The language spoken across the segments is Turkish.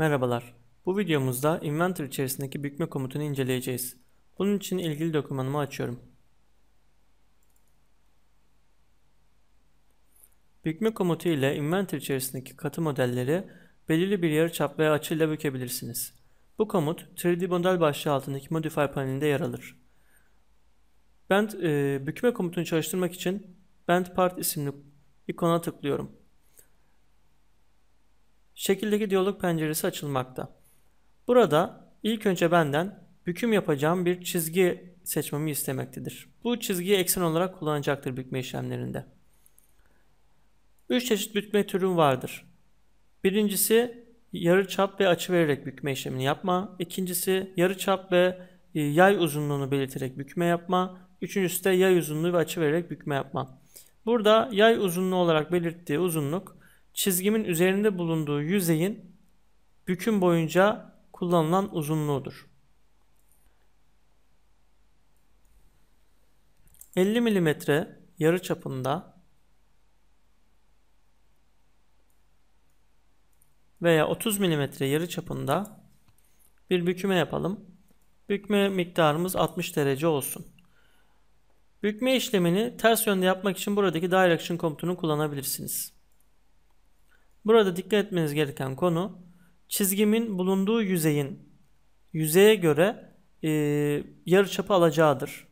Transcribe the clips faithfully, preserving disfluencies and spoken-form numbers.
Merhabalar. Bu videomuzda Inventor içerisindeki bükme komutunu inceleyeceğiz. Bunun için ilgili dokümanımı açıyorum. Bükme komutu ile Inventor içerisindeki katı modelleri belirli bir yarıçap veya açıyla bükebilirsiniz. Bu komut üç D model başlığı altındaki Modifier panelinde yer alır. Bend, e, bükme komutunu çalıştırmak için Bend Part isimli ikona tıklıyorum. Şekildeki diyalog penceresi açılmakta. Burada ilk önce benden büküm yapacağım bir çizgi seçmemi istemektedir. Bu çizgiyi eksen olarak kullanacaktır bükme işlemlerinde. Üç çeşit bükme türü vardır. Birincisi yarıçap ve açı vererek bükme işlemini yapma. İkincisi yarıçap ve yay uzunluğunu belirterek bükme yapma. Üçüncüsü de yay uzunluğu ve açı vererek bükme yapma. Burada yay uzunluğu olarak belirttiği uzunluk çizgimin üzerinde bulunduğu yüzeyin büküm boyunca kullanılan uzunluğudur. elli milimetre yarıçapında veya otuz milimetre yarıçapında bir bükme yapalım. Bükme miktarımız altmış derece olsun. Bükme işlemini ters yönde yapmak için buradaki Direction komutunu kullanabilirsiniz. Burada dikkat etmeniz gereken konu çizgimin bulunduğu yüzeyin yüzeye göre e, yarıçapı alacağıdır.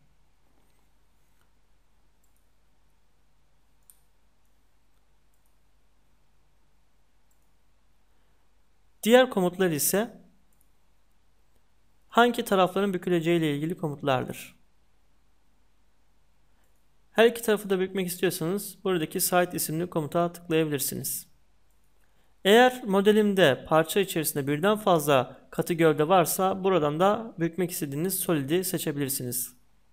Diğer komutlar ise hangi tarafların büküleceği ile ilgili komutlardır. Her iki tarafı da bükmek istiyorsanız buradaki Side isimli komuta tıklayabilirsiniz. Eğer modelimde parça içerisinde birden fazla katı gövde varsa buradan da bükmek istediğiniz solidi seçebilirsiniz.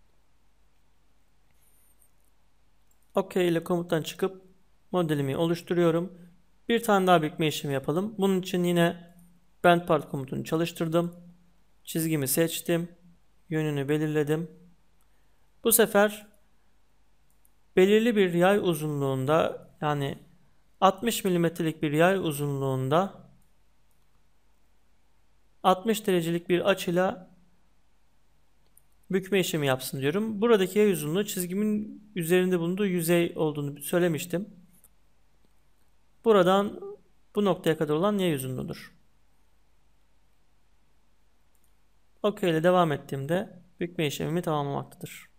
OK ile komuttan çıkıp modelimi oluşturuyorum. Bir tane daha bükme işlemi yapalım. Bunun için yine Bend Part komutunu çalıştırdım. Çizgimi seçtim. Yönünü belirledim. Bu sefer belirli bir yay uzunluğunda, yani altmış milimetrelik bir yay uzunluğunda altmış derecelik bir açıyla bükme işlemi yapsın diyorum. Buradaki yay uzunluğu çizgimin üzerinde bulunduğu yüzey olduğunu söylemiştim. Buradan bu noktaya kadar olan yay uzunluğudur. OK ile devam ettiğimde bükme işlemimi tamamlamaktadır.